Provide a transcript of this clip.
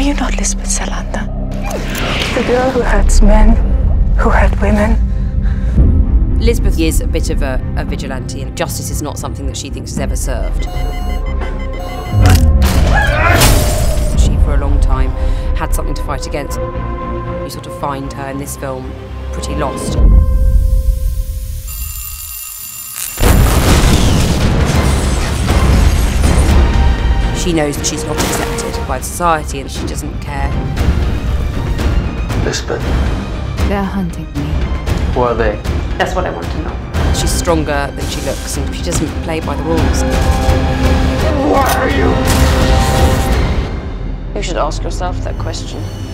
you not Lisbeth Salander? The girl who hurts men, who hurt women. Lisbeth is a bit of a vigilante, and justice is not something that she thinks has ever served. She, for a long time, had something to fight against. You sort of find her in this film pretty lost. She knows that she's not accepted by society and she doesn't care. Lisbeth. They're hunting me. Who are they? That's what I want to know. She's stronger than she looks and she doesn't play by the rules. Why are you? You should ask yourself that question.